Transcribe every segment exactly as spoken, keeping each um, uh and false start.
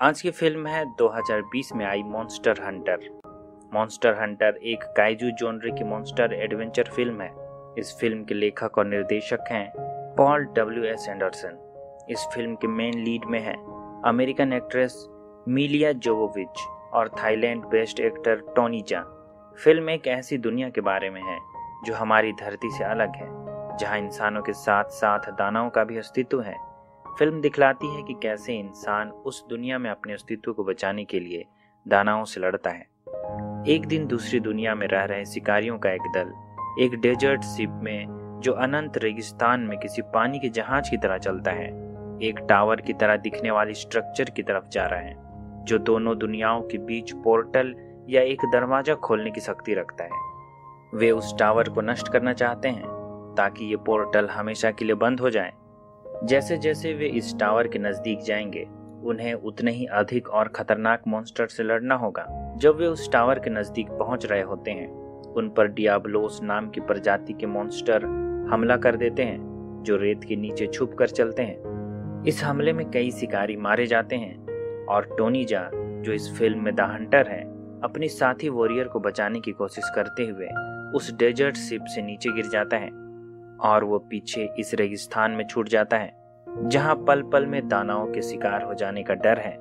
आज की फिल्म है दो हज़ार बीस में आई मॉन्स्टर हंटर। मॉन्स्टर हंटर एक काइजू जॉनर की मॉन्स्टर एडवेंचर फिल्म है। इस फिल्म के लेखक और निर्देशक हैं पॉल डब्ल्यू एस एंडरसन। इस फिल्म के मेन लीड में है अमेरिकन एक्ट्रेस मिलिया जोवोविच और Thailand based actor Tony Jaa. Film एक ऐसी दुनिया के बारे में है जो हमारी धरती से अलग है, जहां इंसानों के साथ साथ दानवों का भी अस्तित्व है। फिल्म दिखलाती है कि कैसे इंसान उस दुनिया में अपने अस्तित्व को बचाने के लिए दानवों से लड़ता है। एक दिन दूसरी दुनिया में रह रहे शिकारियों का एक दल एक डेजर्ट शिप में, जो अनंत रेगिस्तान में किसी पानी के जहाज की तरह चलता है, एक टावर की तरह दिखने वाली स्ट्रक्चर की तरफ जा रहा है, जो दोनों दुनियाओं के बीच पोर्टल या एक दरवाजा खोलने की शक्ति रखता है। वे उस टावर को नष्ट करना चाहते हैं ताकि ये पोर्टल हमेशा के लिए बंद हो जाए। जैसे जैसे वे इस टावर के नजदीक जाएंगे, उन्हें उतने ही अधिक और खतरनाक मॉन्स्टर से लड़ना होगा। जब वे उस टावर के नजदीक पहुंच रहे होते हैं, उन पर डियाब्लोस नाम की प्रजाति के मॉन्स्टर हमला कर देते हैं, जो रेत के नीचे छुप कर चलते हैं। इस हमले में कई शिकारी मारे जाते हैं और टोनी जा, जो इस फिल्म में द हंटर है, अपनी साथी वॉरियर को बचाने की कोशिश करते हुए उस डेजर्ट शिप से नीचे गिर जाता है और वो पीछे इस रेगिस्तान में छूट जाता है, जहां पल पल में दानवों के शिकार हो जाने का डर है।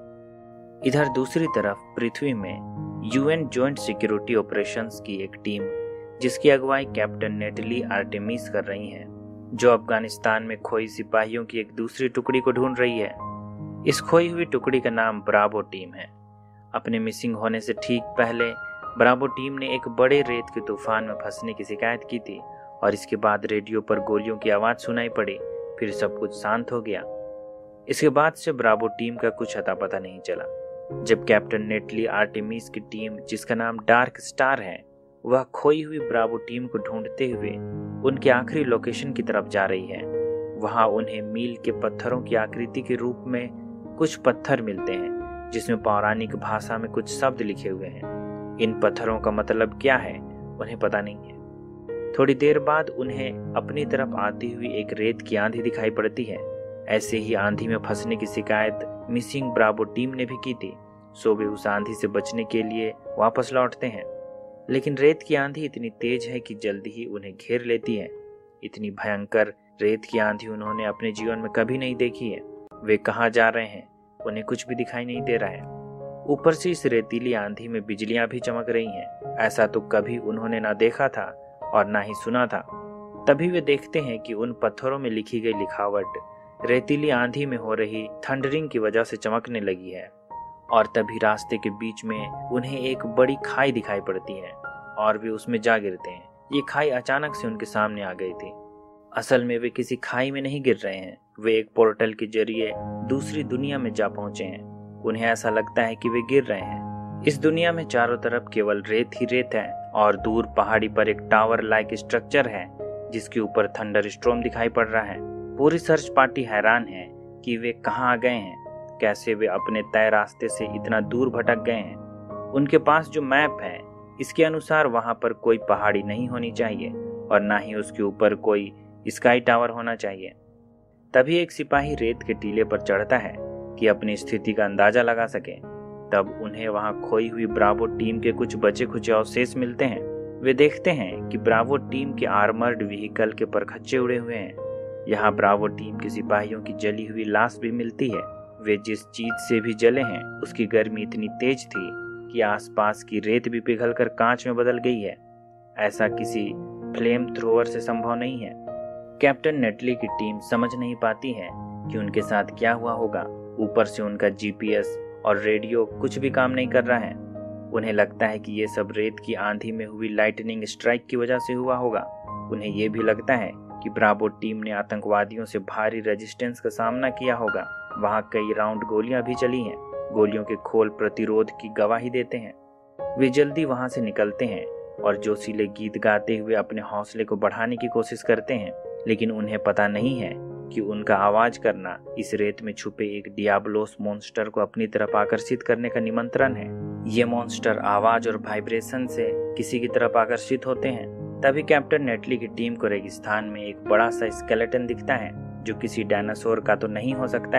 इधर दूसरी तरफ पृथ्वी में यूएन जॉइंट सिक्योरिटी ऑपरेशंस की एक टीम, जिसकी अगुवाई कैप्टन नेटली आर्टेमिस कर रही है, जो अफगानिस्तान में खोई सिपाहियों की एक दूसरी टुकड़ी को ढूंढ रही है। इस खोई हुई टुकड़ी का नाम ब्रावो टीम है। अपने मिसिंग होने से ठीक पहले ब्रावो टीम ने एक बड़े रेत के तूफान में फंसने की शिकायत की थी और इसके बाद रेडियो पर गोलियों की आवाज सुनाई पड़ी। फिर सब कुछ शांत हो गया। इसके बाद से ब्रावो टीम का कुछ अता पता नहीं चला। जब कैप्टन नेटली आर्टेमिस की टीम, जिसका नाम डार्क स्टार है, वह खोई हुई ब्रावो टीम को ढूंढते हुए उनके आखिरी लोकेशन की तरफ जा रही है, वहां उन्हें मील के पत्थरों की आकृति के रूप में कुछ पत्थर मिलते हैं, जिसमें पौराणिक भाषा में कुछ शब्द लिखे हुए हैं। इन पत्थरों का मतलब क्या है उन्हें पता नहीं है। थोड़ी देर बाद उन्हें अपनी तरफ आती हुई एक रेत की आंधी दिखाई पड़ती है। ऐसे ही आंधी में फंसने की शिकायत मिसिंग ब्रावो टीम ने भी की थी, सो वे उस आंधी से बचने के लिए वापस लौटते हैं। लेकिन रेत की आंधी इतनी तेज है कि जल्दी ही उन्हें घेर लेती है। इतनी भयंकर रेत की आंधी उन्होंने अपने जीवन में कभी नहीं देखी है। वे कहाँ जा रहे हैं उन्हें कुछ भी दिखाई नहीं दे रहा है। ऊपर से इस रेतीली आंधी में बिजलियां भी चमक रही हैं। ऐसा तो कभी उन्होंने ना देखा था और ना ही सुना था। तभी वे देखते हैं कि उन पत्थरों में लिखी गई लिखावट रेतीली आंधी में हो रही थंडरिंग की वजह से चमकने लगी है। और तभी रास्ते के बीच में उन्हें एक बड़ी खाई दिखाई पड़ती है और वे उसमें जा गिरते हैं। ये खाई अचानक से उनके सामने आ गई थी। असल में वे किसी खाई में नहीं गिर रहे हैं, वे एक पोर्टल के जरिए दूसरी दुनिया में जा पहुंचे हैं। उन्हें ऐसा लगता है कि वे गिर रहे हैं। इस दुनिया में चारों तरफ केवल रेत ही रेत है और दूर पहाड़ी पर एक टावर लाइक स्ट्रक्चर है, जिसके ऊपर थंडर स्टॉर्म दिखाई पड़ रहा है। पूरी सर्च पार्टी हैरान है कि वे कहाँ आ गए हैं, कैसे वे अपने तय रास्ते से इतना दूर भटक गए हैं। उनके पास जो मैप है, इसके अनुसार वहां पर कोई पहाड़ी नहीं होनी चाहिए और ना ही उसके ऊपर कोई स्काई टावर होना चाहिए। तभी एक सिपाही रेत के टीले पर चढ़ता है कि अपनी स्थिति का अंदाजा लगा सके। तब उन्हें वहां खोई हुई ब्रावो टीम के कुछ बचे खुचे अवशेष मिलते हैं। वे देखते हैं कि ब्रावो टीम के आर्मर्ड व्हीकल के परखच्चे उड़े हुए हैं। यहाँ ब्रावो टीम के सिपाहियों की जली हुई लाश भी मिलती है। वे जिस चीज से भी जले हैं, उसकी गर्मी इतनी तेज थी कि आसपास की रेत भी पिघलकर कांच में बदल गई है। ऐसा किसी फ्लेम थ्रोअर से संभव नहीं है। कैप्टन नेटली की टीम समझ नहीं पाती है कि उनके साथ क्या हुआ होगा। ऊपर से उनका जीपीएस और रेडियो कुछ भी काम नहीं कर रहा है। उन्हें लगता है कि ये सब रेत की आंधी में हुई लाइटनिंग स्ट्राइक की वजह से हुआ होगा। उन्हें ये भी लगता है कि ब्रावो टीम ने आतंकवादियों से भारी रेजिस्टेंस का सामना किया होगा। वहां कई राउंड गोलियां भी चली हैं। गोलियों के खोल प्रतिरोध की गवाही देते हैं। वे जल्दी वहां से निकलते हैं और जोशीले गीत गाते हुए अपने हौसले को बढ़ाने की कोशिश करते हैं। लेकिन उन्हें पता नहीं है कि उनका आवाज करना इस रेत में छुपे एक डियाब्लोस मॉन्स्टर को अपनी तरफ आकर्षित करने का निमंत्रण है। ये मॉन्स्टर आवाज और वाइब्रेशन से किसी की तरफ आकर्षित होते हैं। तभी कैप्टन नेटली की टीम को रेगिस्तान में एक बड़ा सा स्केलेटन दिखता है, जो किसी डायनासोर का तो नहीं हो सकता है,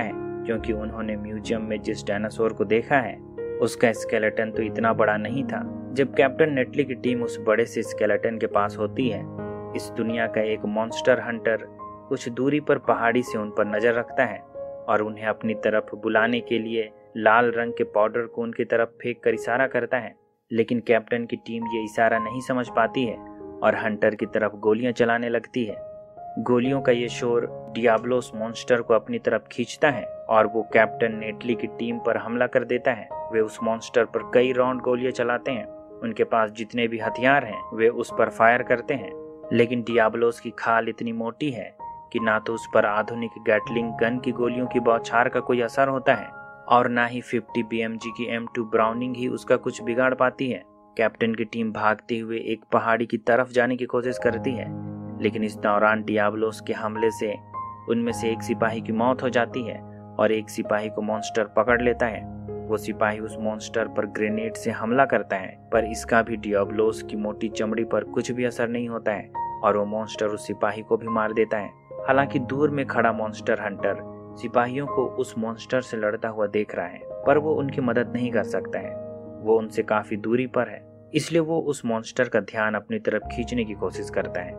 क्योंकि उन्होंने म्यूजियम में जिस डायनासोर को देखा है उसका स्केलेटन तो इतना बड़ा नहीं था। जब कैप्टन नेटली की टीम उस बड़े से स्केलेटन के पास होती है, इस दुनिया का एक मॉन्स्टर हंटर कुछ दूरी पर पहाड़ी से उन पर नजर रखता है और उन्हें अपनी तरफ बुलाने के लिए लाल रंग के पाउडर को उनकी तरफ फेंक कर इशारा करता है। लेकिन कैप्टन की टीम ये इशारा नहीं समझ पाती है और हंटर की तरफ गोलियां चलाने लगती है। गोलियों का ये शोर डियाब्लोस मॉन्स्टर को अपनी तरफ खींचता है और वो कैप्टन नेटली की टीम पर हमला कर देता है। वे उस मॉन्स्टर पर कई राउंड गोलियां चलाते हैं। उनके पास जितने भी हथियार हैं वे उस पर फायर करते हैं, लेकिन डियाब्लोस की खाल इतनी मोटी है कि ना तो उस पर आधुनिक गैटलिंग गन की गोलियों की बौछार का कोई असर होता है और ना ही पचास बी एम जी की एम टू ब्राउनिंग ही उसका कुछ बिगाड़ पाती है। कैप्टन की टीम भागते हुए एक पहाड़ी की तरफ जाने की कोशिश करती है, लेकिन इस दौरान डियाब्लोस के हमले से उनमें से एक सिपाही की मौत हो जाती है और एक सिपाही को मॉन्स्टर पकड़ लेता है। वो सिपाही उस मॉन्स्टर पर ग्रेनेड से हमला करता है, पर इसका भी डियाब्लोस की मोटी चमड़ी पर कुछ भी असर नहीं होता है और वो मॉन्स्टर उस सिपाही को भी मार देता है। हालांकि दूर में खड़ा मॉन्स्टर हंटर सिपाहियों को उस मॉन्स्टर से लड़ता हुआ देख रहा है, पर वो उनकी मदद नहीं कर सकता है। वो उनसे काफी दूरी पर है, इसलिए वो उस मॉन्स्टर का ध्यान अपनी तरफ खींचने की कोशिश करता है।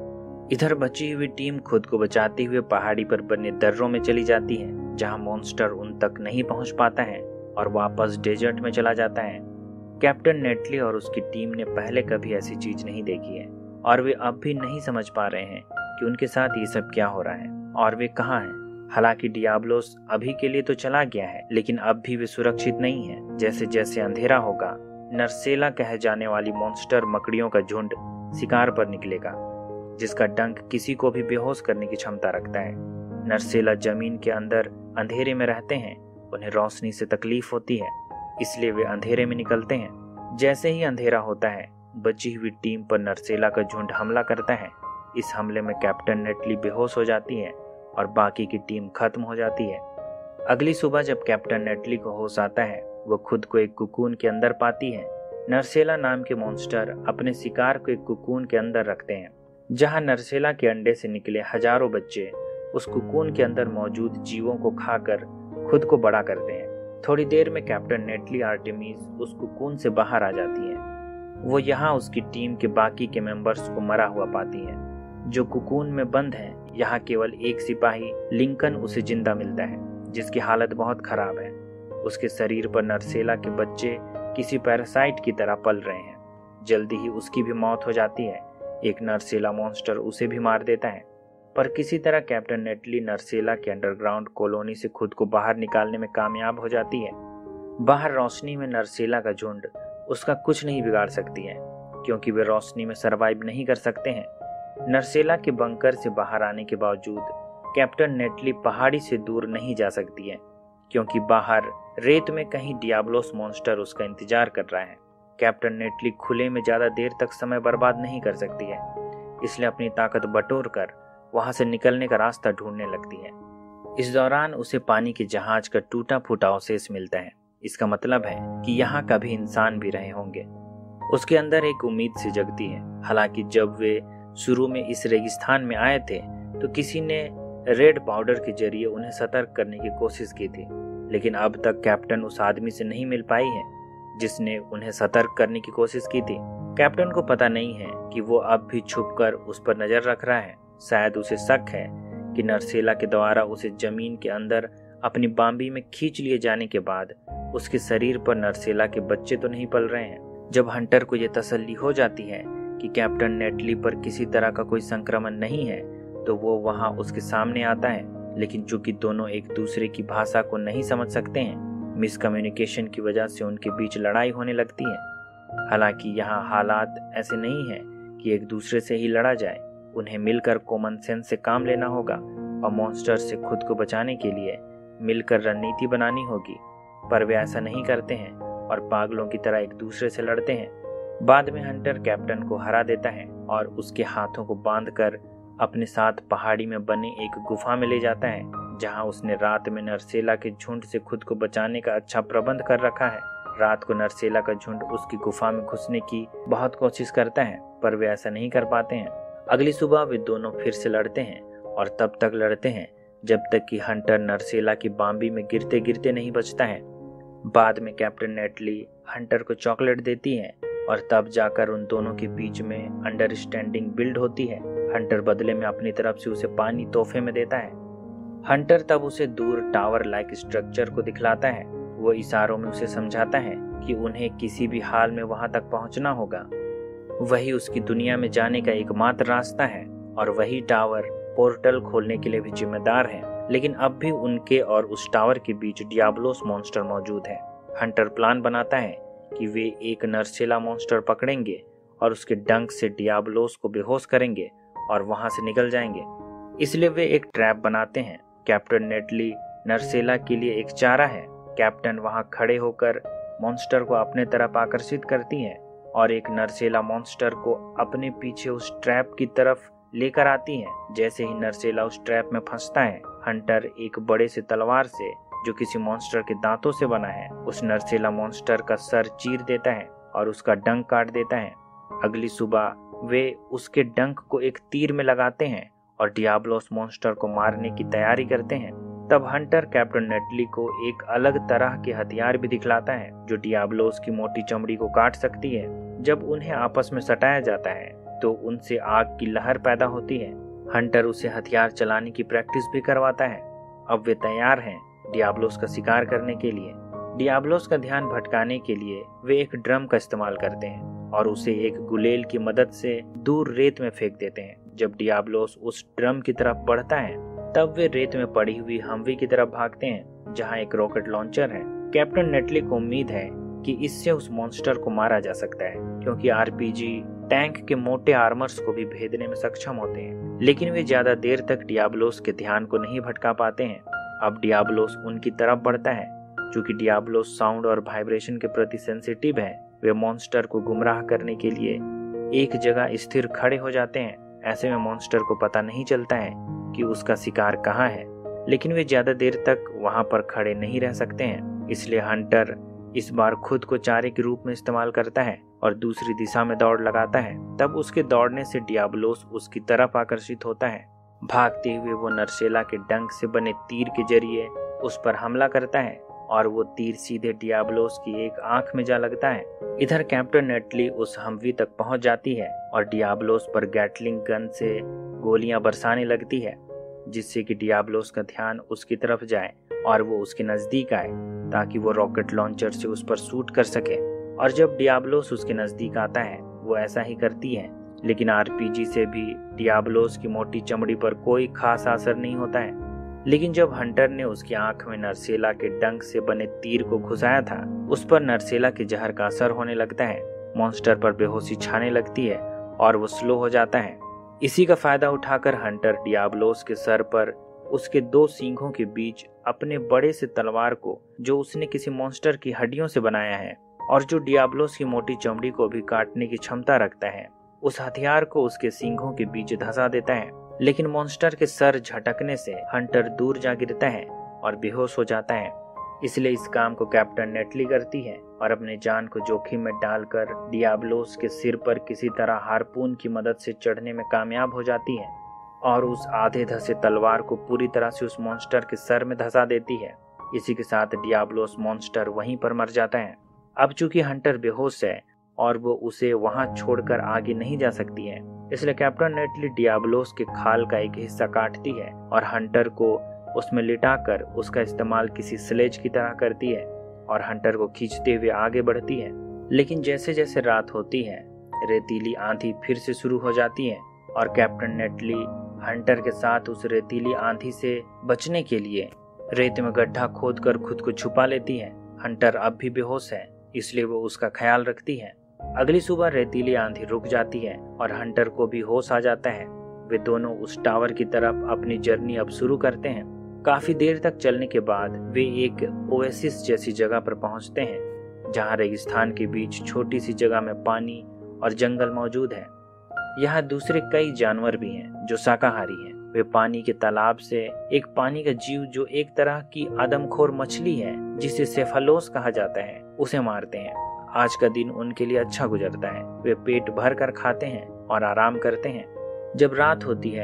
इधर बची हुई टीम खुद को बचाते हुए पहाड़ी पर बने दर्रों में चली जाती है, जहां मॉन्स्टर उन तक नहीं पहुंच पाता है और वापस डेजर्ट में चला जाता है। कैप्टन नेटली और उसकी टीम ने पहले कभी ऐसी चीज नहीं देखी है और वे अब भी नहीं समझ पा रहे हैं कि उनके साथ ये सब क्या हो रहा है और वे कहाँ हैं। हालांकि डियाब्लोस अभी के लिए तो चला गया है, लेकिन अब भी वे सुरक्षित नहीं है। जैसे जैसे अंधेरा होगा, नर्सेला कह जाने वाली मॉन्स्टर मकड़ियों का झुंड शिकार पर निकलेगा, जिसका डंक किसी को भी बेहोश करने की क्षमता रखता है। नर्सेला जमीन के अंदर अंधेरे में रहते हैं, उन्हें रोशनी से तकलीफ होती है, इसलिए वे अंधेरे में निकलते हैं। जैसे ही अंधेरा होता है, बची हुई टीम पर नर्सेला का झुंड हमला करता है। इस हमले में कैप्टन नेटली बेहोश हो जाती है और बाकी की टीम खत्म हो जाती है। अगली सुबह जब कैप्टन नेटली को होश आता है, वो खुद को एक कुकून के अंदर पाती है। नर्सेला नाम के मॉन्स्टर अपने शिकार को एक कुकून के अंदर रखते हैं, जहां नर्सेला के अंडे से निकले हजारों बच्चे उस कुकून के अंदर मौजूद जीवों को खाकर खुद को बड़ा करते हैं। थोड़ी देर में कैप्टन नेटली आर्टेमिस उस कुकून से बाहर आ जाती है। वो यहाँ उसकी टीम के बाकी के मेंबर्स को मरा हुआ पाती है, जो कुकून में बंद है। यहाँ केवल एक सिपाही लिंकन उसे जिंदा मिलता है, जिसकी हालत बहुत खराब है। उसके शरीर पर नर्सेला के बच्चे किसी पैरासाइट की तरह पल रहे हैं। जल्दी ही उसकी भी मौत हो जाती है। एक नर्सेला मॉन्स्टर उसे भी मार देता है, पर किसी तरह कैप्टन नेटली नर्सेला के अंडरग्राउंड कॉलोनी से खुद को बाहर निकालने में कामयाब हो जाती है। बाहर रोशनी में नर्सेला का झुंड उसका कुछ नहीं बिगाड़ सकती है, क्योंकि वे रोशनी में सरवाइव नहीं कर सकते हैं। नर्सेला के बंकर से बाहर आने के बावजूद कैप्टन नेटली पहाड़ी से दूर नहीं जा सकती है, क्योंकि बाहर रेत में कहीं डियाब्लोस मॉन्स्टर उसका इंतजार कर रहा है। कैप्टन नेटली खुले में ज्यादा देर तक समय बर्बाद नहीं कर सकती है, इसलिए अपनी ताकत बटोर कर वहां से निकलने का रास्ता ढूंढने लगती है। इस दौरान उसे पानी के जहाज का टूटा फूटा अवशेष मिलता है। इसका मतलब है कि यहाँ कभी इंसान भी रहे होंगे। उसके अंदर एक उम्मीद सी जगती है। हालांकि जब वे शुरू में इस रेगिस्तान में आए थे तो किसी ने रेड पाउडर के जरिए उन्हें सतर्क करने की कोशिश की थी, लेकिन अब तक कैप्टन उस आदमी से नहीं मिल पाई है जिसने उन्हें सतर्क करने की कोशिश की थी। कैप्टन को पता नहीं है कि वो अब भी छुपकर उस पर नजर रख रहा है। शायद उसे शक है कि नर्सेला के द्वारा उसे जमीन के अंदर अपनी बाम्बी में खींच लिए जाने के बाद उसके शरीर पर नर्सेला के बच्चे तो नहीं पल रहे हैं। जब हंटर को यह तसल्ली हो जाती है कि कैप्टन नेटली पर किसी तरह का कोई संक्रमण नहीं है, तो वो वहां उसके सामने आता है। लेकिन चूंकि दोनों एक दूसरे की भाषा को नहीं समझ सकते हैं, मिसकम्युनिकेशन की वजह से उनके बीच लड़ाई होने लगती है। हालांकि यहाँ हालात ऐसे नहीं है कि एक दूसरे से ही लड़ा जाए। उन्हें मिलकर कॉमन सेंस से काम लेना होगा और मॉन्स्टर से खुद को बचाने के लिए मिलकर रणनीति बनानी होगी। पर वे ऐसा नहीं करते हैं और पागलों की तरह एक दूसरे से लड़ते हैं। बाद में हंटर कैप्टन को हरा देता है और उसके हाथों को बांधकर अपने साथ पहाड़ी में बने एक गुफा में ले जाता है, जहां उसने रात में नर्सेला के झुंड से खुद को बचाने का अच्छा प्रबंध कर रखा है। रात को नर्सेला का झुंड उसकी गुफा में घुसने की बहुत कोशिश करता है, पर वे ऐसा नहीं कर पाते हैं। अगली सुबह वे दोनों फिर से लड़ते हैं और तब तक लड़ते हैं जब तक कि हंटर नरसेला की बाम्बी में गिरते गिरते नहीं बचता है। बाद में कैप्टन नेटली हंटर को चॉकलेट देती है और तब जाकर उन दोनों के बीच में अंडरस्टैंडिंग बिल्ड होती है। हंटर बदले में अपनी तरफ से उसे पानी तोहफे में देता है। हंटर तब उसे दूर टावर लाइक स्ट्रक्चर को दिखलाता है। वो इशारों में उसे समझाता है कि उन्हें किसी भी हाल में वहां तक पहुंचना होगा। वही उसकी दुनिया में जाने का एकमात्र रास्ता है और वही टावर पोर्टल खोलने के लिए भी जिम्मेदार है। लेकिन अब भी उनके और उस टावर के बीच डियाब्लोस मॉन्स्टर मौजूद है। हंटर प्लान बनाता है कि वे एक नरसेला मॉन्स्टर पकड़ेंगे और उसके डंक से डियाब्लोस को बेहोश करेंगे और वहां से निकल जाएंगे। इसलिए वे एक ट्रैप बनाते हैं। कैप्टन नेटली नरसेला के लिए एक चारा है। कैप्टन वहां खड़े होकर मॉन्स्टर को अपने तरफ आकर्षित करती है और एक नरसेला मॉन्स्टर को अपने पीछे उस ट्रैप की तरफ लेकर आती है। जैसे ही नरसेला उस ट्रैप में फंसता है, हंटर एक बड़े से तलवार से जो किसी मॉन्स्टर के दांतों से बना है उस नरसेला मॉन्स्टर का सर चीर देता है और उसका डंक काट देता है। अगली सुबह वे उसके डंक को एक तीर में लगाते हैं और डियाब्लोस मॉन्स्टर को मारने की तैयारी करते हैं। तब हंटर कैप्टन नेटली को एक अलग तरह के हथियार भी दिखलाता है जो डियाब्लोस की मोटी चमड़ी को काट सकती है। जब उन्हें आपस में सटाया जाता है तो उनसे आग की लहर पैदा होती है। हंटर उसे हथियार चलाने की प्रैक्टिस भी करवाता है। अब वे तैयार हैं डियाब्लोस का शिकार करने के लिए। डियाब्लोस का ध्यान भटकाने के लिए वे एक ड्रम का इस्तेमाल करते हैं और उसे एक गुलेल की मदद से दूर रेत में फेंक देते हैं। जब डियाब्लोस उस ड्रम की तरफ बढ़ता है तब वे रेत में पड़ी हुई हमवी की तरफ भागते हैं जहां एक रॉकेट लॉन्चर है। कैप्टन नेटली को उम्मीद है कि इससे उस मॉन्स्टर को मारा जा सकता है क्योंकि आरपीजी टैंक के मोटे आर्मर्स को भी भेदने में सक्षम होते हैं। लेकिन वे ज्यादा देर तक डियाब्लोस के ध्यान को नहीं भटका पाते हैं। अब डियाब्लोस उनकी तरफ बढ़ता है। चूंकि डियाब्लोस साउंड और वाइब्रेशन के प्रति सेंसिटिव है, वे मॉन्स्टर को गुमराह करने के लिए एक जगह स्थिर खड़े हो जाते हैं। ऐसे में मॉन्स्टर को पता नहीं चलता है कि उसका शिकार कहाँ है, लेकिन वे ज्यादा देर तक वहां पर खड़े नहीं रह सकते हैं। इसलिए हंटर इस बार खुद को चारे के रूप में इस्तेमाल करता है और दूसरी दिशा में दौड़ लगाता है। तब उसके दौड़ने से डियाब्लोस उसकी तरफ आकर्षित होता है। भागते हुए वो नरसेला के डंक से बने तीर के जरिए उस पर हमला करता है और वो तीर सीधे डियाब्लोस की एक आंख में जा लगता है। इधर कैप्टन नेटली उस हमवी तक पहुंच जाती है और डियाब्लोस पर गैटलिंग गन से गोलियां बरसाने लगती है जिससे कि डियाब्लोस का ध्यान उसकी तरफ जाए और वो उसके नजदीक आए ताकि वो रॉकेट लॉन्चर से उस पर शूट कर सके। और जब डियाब्लोस उसके नजदीक आता है वो ऐसा ही करती है, लेकिन आरपीजी से भी डियाब्लोस की मोटी चमड़ी पर कोई खास असर नहीं होता है। लेकिन जब हंटर ने उसकी आंख में नरसेला के डंक से बने तीर को घुसाया था, उस पर नरसेला के जहर का असर होने लगता है। मॉन्स्टर पर बेहोशी छाने लगती है और वो स्लो हो जाता है। इसी का फायदा उठाकर हंटर डियाब्लोस के सर पर उसके दो सींगों के बीच अपने बड़े से तलवार को, जो उसने किसी मॉन्स्टर की हड्डियों से बनाया है और जो डियाब्लोस की मोटी चमड़ी को भी काटने की क्षमता रखता है, उस हथियार को उसके सींगों के बीच धंसा देता है। लेकिन मॉन्स्टर के सर झटकने से हंटर दूर जा गिरता है और बेहोश हो जाता है। इसलिए इस काम को कैप्टन नेटली करती है और अपने जान को जोखिम में डालकर डियाब्लोस के सिर पर किसी तरह हार्पून की मदद से चढ़ने में कामयाब हो जाती है और उस आधे धसे तलवार को पूरी तरह से उस मॉन्स्टर के सर में धंसा देती है। इसी के साथ डियाब्लोस मॉन्स्टर वहीं पर मर जाता है। अब चूंकि हंटर बेहोश है और वो उसे वहां छोड़कर आगे नहीं जा सकती है, इसलिए कैप्टन नेटली डियाब्लोस के खाल का एक हिस्सा काटती है और हंटर को उसमें लिटाकर उसका इस्तेमाल किसी स्लेज की तरह करती है और हंटर को खींचते हुए आगे बढ़ती है। लेकिन जैसे जैसे रात होती है, रेतीली आंधी फिर से शुरू हो जाती है और कैप्टन नेटली हंटर के साथ उस रेतीली आंधी से बचने के लिए रेत में गड्ढा खोदकर खुद को छुपा लेती है। हंटर अब भी बेहोश है, इसलिए वो उसका ख्याल रखती है। अगली सुबह रेतीली आंधी रुक जाती है और हंटर को भी होश आ जाता है। वे दोनों उस टावर की तरफ अपनी जर्नी अब शुरू करते हैं। काफी देर तक चलने के बाद वे एक ओएसिस जैसी जगह पर पहुंचते हैं जहां रेगिस्तान के बीच छोटी सी जगह में पानी और जंगल मौजूद है। यहाँ दूसरे कई जानवर भी हैं जो शाकाहारी हैं। वे पानी के तालाब से एक पानी का जीव जो एक तरह की आदमखोर मछली है जिसे सेफालोस कहा जाता है, उसे मारते हैं। आज का दिन उनके लिए अच्छा गुजरता है। वे पेट भर कर खाते हैं और आराम करते हैं। जब रात होती है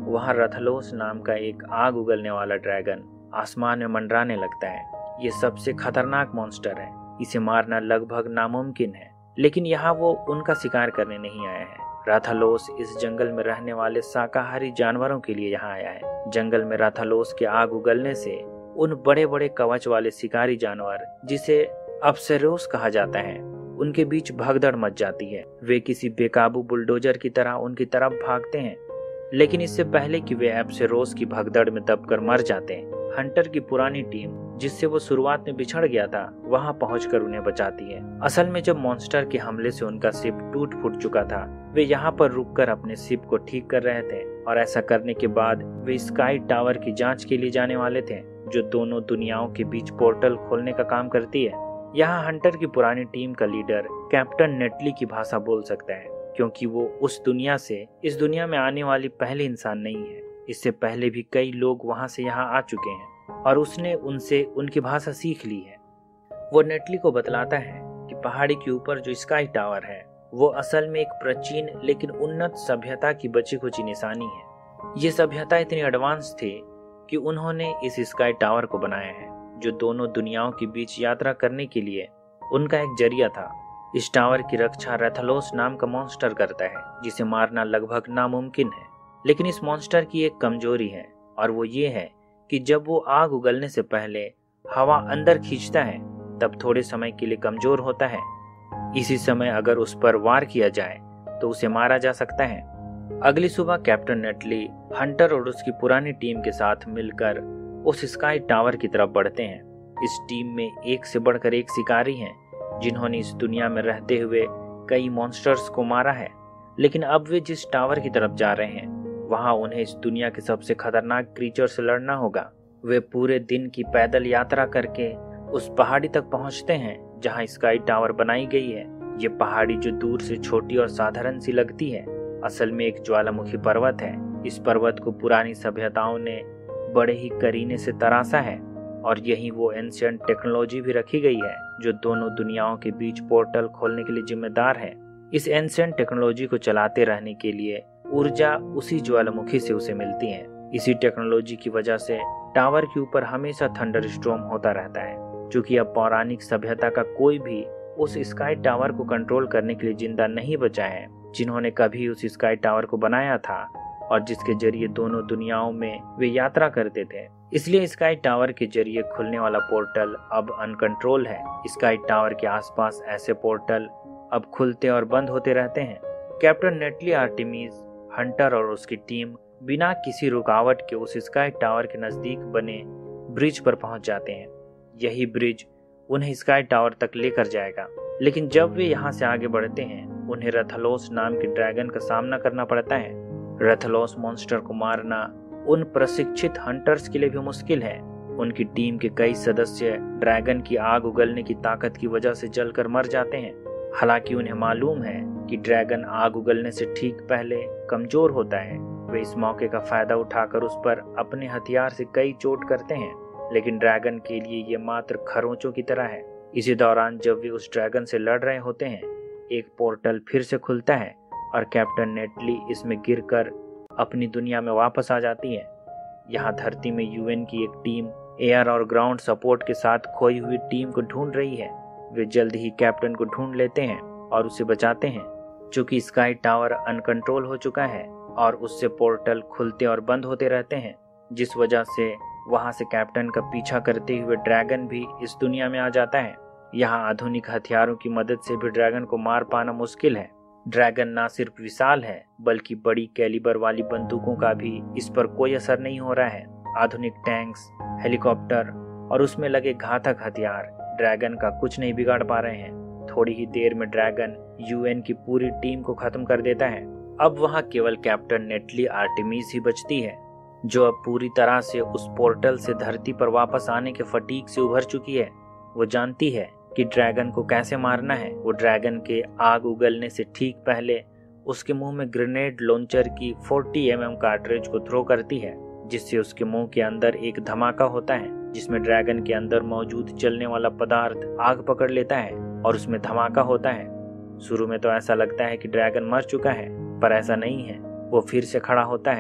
वहाँ रथलोस नाम का एक आग उगलने वाला ड्रैगन आसमान में मंडराने लगता है। ये सबसे खतरनाक मॉन्स्टर है, इसे मारना लगभग नामुमकिन है, लेकिन यहाँ वो उनका शिकार करने नहीं आया है। राथालोस इस जंगल में रहने वाले शाकाहारी जानवरों के लिए यहाँ आया है। जंगल में राथालोस के आग उगलने से उन बड़े बड़े कवच वाले शिकारी जानवर, जिसे अप्सरोस कहा जाता है, उनके बीच भगदड़ मच जाती है। वे किसी बेकाबू बुलडोजर की तरह उनकी तरफ भागते हैं, लेकिन इससे पहले कि वे अप्सरोस की भगदड़ में दबकर मर जाते हैं, हंटर की पुरानी टीम, जिससे वो शुरुआत में बिछड़ गया था, वहां पहुंचकर उन्हें बचाती है। असल में जब मॉन्स्टर के हमले से उनका शिप टूट फूट चुका था, वे यहाँ पर रुककर अपने शिप को ठीक कर रहे थे, और ऐसा करने के बाद वे स्काई टावर की जांच के लिए जाने वाले थे, जो दोनों दुनियाओं के बीच पोर्टल खोलने का काम करती है। यहाँ हंटर की पुरानी टीम का लीडर कैप्टन नेटली की भाषा बोल सकता है, क्योंकि वो उस दुनिया से इस दुनिया में आने वाली पहले इंसान नहीं है। इससे पहले भी कई लोग वहां से यहाँ आ चुके हैं और उसने उनसे उनकी भाषा सीख ली है। वो नेटली को बतलाता है कि पहाड़ी के ऊपर जो स्काई टावर है वो असल में एक प्राचीन लेकिन उन्नत सभ्यता की बची खुची निशानी है। ये सभ्यता इतनी एडवांस थी कि उन्होंने इस स्काई टावर को बनाया है, जो दोनों दुनियाओं के बीच यात्रा करने के लिए उनका एक जरिया था। इस टावर की रक्षा रेथालोस नाम का मॉन्स्टर करता है, जिसे मारना लगभग नामुमकिन है। लेकिन इस मॉन्स्टर की एक कमजोरी है, और वो ये है कि जब वो आग उगलने से पहले हवा अंदर खींचता है, तब थोड़े समय के लिए कमजोर होता है। इसी समय अगर उस पर वार किया जाए तो उसे मारा जा सकता है। अगली सुबह कैप्टन नेटली हंटर और उसकी पुरानी टीम के साथ मिलकर उस स्काई टावर की तरफ बढ़ते हैं। इस टीम में एक से बढ़कर एक शिकारी हैं, जिन्होंने इस दुनिया में रहते हुए कई मॉन्स्टर्स को मारा है। लेकिन अब वे जिस टावर की तरफ जा रहे हैं, वहां उन्हें इस दुनिया के सबसे खतरनाक क्रीचर से लड़ना होगा। वे पूरे दिन की पैदल यात्रा करके उस पहाड़ी तक पहुंचते हैं जहां स्काई टावर बनाई गई है। ये पहाड़ी जो दूर से छोटी और साधारण सी लगती है, असल में एक ज्वालामुखी पर्वत है। इस पर्वत को पुरानी सभ्यताओं ने बड़े ही करीने से तराशा है, और यही वो एंशिएंट टेक्नोलॉजी भी रखी गई है जो दोनों दुनियाओं के बीच पोर्टल खोलने के लिए जिम्मेदार है। इस एंशिएंट टेक्नोलॉजी को चलाते रहने के लिए ऊर्जा उसी ज्वालामुखी से उसे मिलती है। इसी टेक्नोलॉजी की वजह से टावर के ऊपर हमेशा थंडरस्टॉर्म होता रहता है। क्योंकि अब पौराणिक सभ्यता का कोई भी उस स्काई टावर को कंट्रोल करने के लिए जिंदा नहीं बचा है, जिन्होंने कभी उस स्काई टावर को बनाया था और जिसके जरिए दोनों दुनियाओं में वे यात्रा करते थे। इसलिए स्काई टावर के जरिए खुलने वाला पोर्टल अब अनकंट्रोल है। स्काई टावर के आसपास ऐसे पोर्टल अब खुलते और बंद होते रहते हैं। कैप्टन नेटली, आर्टेमिस, हंटर और उसकी टीम बिना किसी रुकावट के उस स्काई टावर के नजदीक बने ब्रिज पर पहुंच जाते हैं। यही ब्रिज उन्हें स्काई टावर तक लेकर जाएगा। लेकिन जब वे यहाँ से आगे बढ़ते हैं, उन्हें रेथालोस नाम के ड्रैगन का सामना करना पड़ता है। रेथालोस मॉन्स्टर को मारना उन प्रशिक्षित हंटर्स के लिए भी मुश्किल है। उनकी टीम के कई सदस्य ड्रैगन की आग उगलने की ताकत की वजह से जलकर मर जाते हैं। हालांकि उन्हें मालूम है कि ड्रैगन आग उगलने से ठीक पहले कमजोर होता है। वे इस मौके का फायदा उठाकर उस पर अपने हथियार से कई चोट करते हैं, लेकिन ड्रैगन के लिए ये मात्र खरोंचों की तरह है। इसी दौरान जब वे उस ड्रैगन से लड़ रहे होते हैं, एक पोर्टल फिर से खुलता है और कैप्टन नेटली इसमें गिरकर अपनी दुनिया में वापस आ जाती है। यहाँ धरती में यूएन की एक टीम एयर और ग्राउंड सपोर्ट के साथ खोई हुई टीम को ढूंढ रही है। वे जल्द ही कैप्टन को ढूंढ लेते हैं और उसे बचाते हैं। चूंकि स्काई टावर अनकंट्रोल हो चुका है और उससे पोर्टल खुलते और बंद होते रहते हैं, जिस वजह से वहां से कैप्टन का पीछा करते हुए ड्रैगन भी इस दुनिया में आ जाता है। यहाँ आधुनिक हथियारों की मदद से भी ड्रैगन को मार पाना मुश्किल है। ड्रैगन ना सिर्फ विशाल है, बल्कि बड़ी कैलिबर वाली बंदूकों का भी इस पर कोई असर नहीं हो रहा है। आधुनिक टैंक्स, हेलीकॉप्टर और उसमें लगे घातक हथियार ड्रैगन का कुछ नहीं बिगाड़ पा रहे हैं। थोड़ी ही देर में ड्रैगन यूएन की पूरी टीम को खत्म कर देता है। अब वहाँ केवल कैप्टन नेटली, आर्टेमिस ही बचती है, जो अब पूरी तरह से उस पोर्टल से धरती पर वापस आने के फटीक से उभर चुकी है। वो जानती है कि ड्रैगन को कैसे मारना है। वो ड्रैगन के आग उगलने से ठीक पहले उसके मुंह में ग्रेनेड लॉन्चर की चालीस एम एम कार्ट्रिज को थ्रो करती है, जिससे उसके मुंह के अंदर एक धमाका होता है, जिसमें ड्रैगन के अंदर मौजूद जलने वाला पदार्थ आग पकड़ लेता है और उसमें धमाका होता है। शुरू में तो ऐसा लगता है कि ड्रैगन मर चुका है, पर ऐसा नहीं है। वो फिर से खड़ा होता है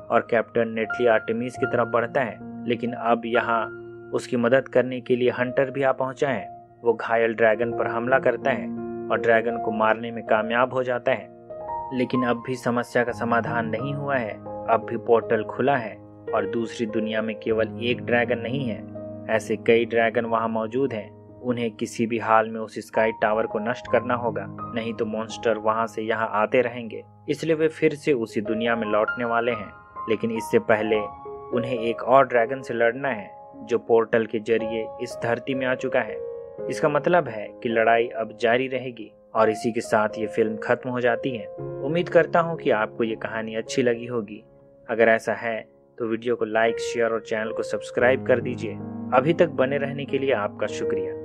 और कैप्टन नेटली आर्टेमिस की तरफ बढ़ता है, लेकिन अब यहाँ उसकी मदद करने के लिए हंटर भी आ पहुंचा है। वो घायल ड्रैगन पर हमला करता है और ड्रैगन को मारने में कामयाब हो जाता है, लेकिन अब भी समस्या का समाधान नहीं हुआ है। अब भी पोर्टल खुला है और दूसरी दुनिया में केवल एक ड्रैगन नहीं है, ऐसे कई ड्रैगन वहां मौजूद हैं। उन्हें किसी भी हाल में उस स्काई टावर को नष्ट करना होगा, नहीं तो मॉन्स्टर वहां से यहां आते रहेंगे। इसलिए वे फिर से उसी दुनिया में लौटने वाले हैं, लेकिन इससे पहले उन्हें एक और ड्रैगन से लड़ना है जो पोर्टल के जरिए इस धरती में आ चुका है। इसका मतलब है कि लड़ाई अब जारी रहेगी और इसी के साथ ये फिल्म खत्म हो जाती है। उम्मीद करता हूँ कि आपको ये कहानी अच्छी लगी होगी। अगर ऐसा है तो वीडियो को लाइक, शेयर और चैनल को सब्सक्राइब कर दीजिए। अभी तक बने रहने के लिए आपका शुक्रिया।